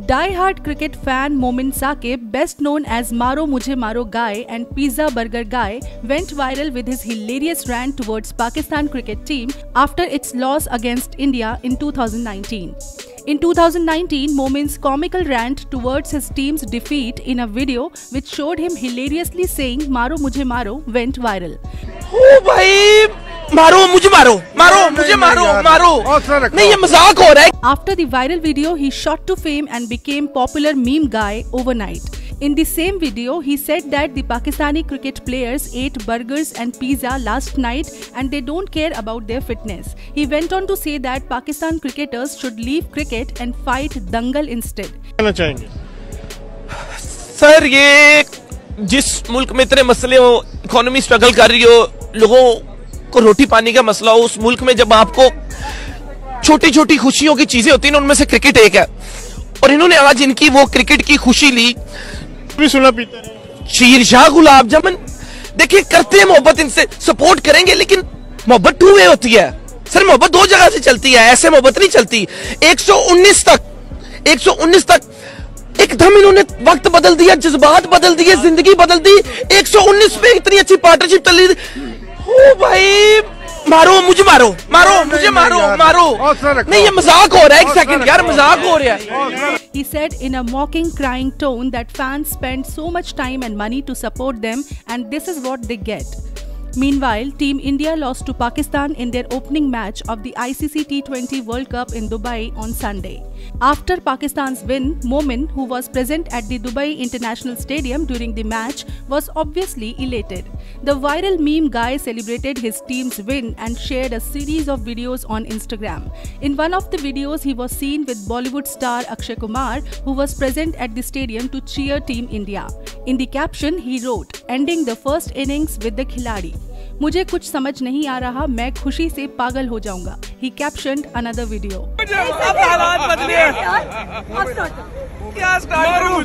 Die-hard cricket fan Momin Saqib, best known as Maro Mujhe Maro guy and pizza burger guy, went viral with his hilarious rant towards Pakistan cricket team after its loss against India in 2019. In 2019, Momin's comical rant towards his team's defeat in a video which showed him hilariously saying "Maro Mujhe Maro" went viral. ओ भाई, मारो मुझे मारो, मारो मुझे मारो, मारो, नहीं ये मजाक हो रहा है। After the viral video, he shot to fame and became popular meme guy overnight. In the same video, he said that the Pakistani cricket players ate burgers and pizza last night and they don't care about their fitness. He went on to say that Pakistan cricketers should leave cricket and fight dangal instead. कहना चाहेंगे sir, ये जिस मुल्क में इतने मसले हो, economy struggle कर रही हो, लोगों को रोटी पानी का मसला हो, उस मुल्क में जब आपको छोटी छोटी खुशियों की चीजें होती हैं, उनमें से क्रिकेट एक है। और इन्होंने आज इनकी वो क्रिकेट की खुशी ली। भी सुना पीता है शीरशाह गुलाब जामुन, देखिए करते हैं मोहब्बत, इनसे सपोर्ट करेंगे, लेकिन मोहब्बत टू वे होती है सर। मोहब्बत दो जगह से चलती है, ऐसे मोहब्बत नहीं चलती। 119 तक एकदम इन्होंने वक्त बदल दिया, जज्बात बदल दिए, जिंदगी बदल दी। 119 पे इतनी अच्छी पार्टनरशिप चल रही थी। ओ भाई, मारो मुझे मारो, मारो मुझे मारो, मारो, नहीं ये मजाक हो रहा है। एक सेकंड यार, मजाक हो रहा है। He said in a mocking, crying tone that fans spend so much time and money to support them and this is what they get. Meanwhile, Team India lost to Pakistan in their opening match of the ICC T20 World Cup in Dubai on Sunday. After Pakistan's win, Momin, who was present at the Dubai International Stadium during the match, was obviously elated. The viral meme guy celebrated his team's win and shared a series of videos on Instagram. In one of the videos, he was seen with Bollywood star Akshay Kumar, who was present at the stadium to cheer Team India. In the caption, he wrote, "Ending the first innings with the खिलाड़ी। मुझे कुछ समझ नहीं आ रहा, मैं खुशी से पागल हो जाऊंगा." He captioned another video. अब हालात बदले हैं, क्या स्टार्ट करूं?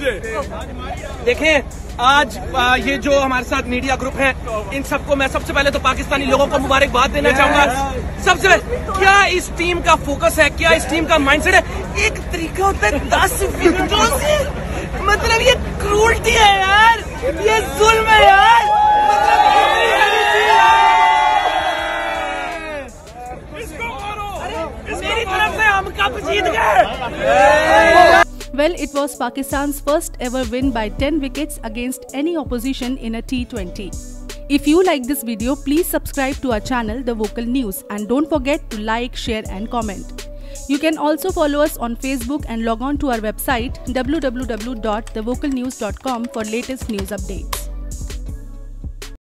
देखें, आज ये जो हमारे साथ मीडिया ग्रुप है, इन सबको मैं सबसे पहले तो पाकिस्तानी लोगों को मुबारकबाद देना चाहूंगा। सबसे पहले, क्या इस टीम का फोकस है, क्या इस टीम का माइंडसेट है? एक तरीका होता है 10 विकेटों से, मतलब ये क्रूरटी है यार, ये जुल्म है यार। मेरी तरफ से हम कप जीत गए। Well, it was Pakistan's first ever win by 10 wickets against any opposition in a T20. If you like this video, please subscribe to our channel, The Vocal News, and don't forget to like, share and comment. You can also follow us on Facebook and log on to our website www.thevocalnews.com for latest news updates.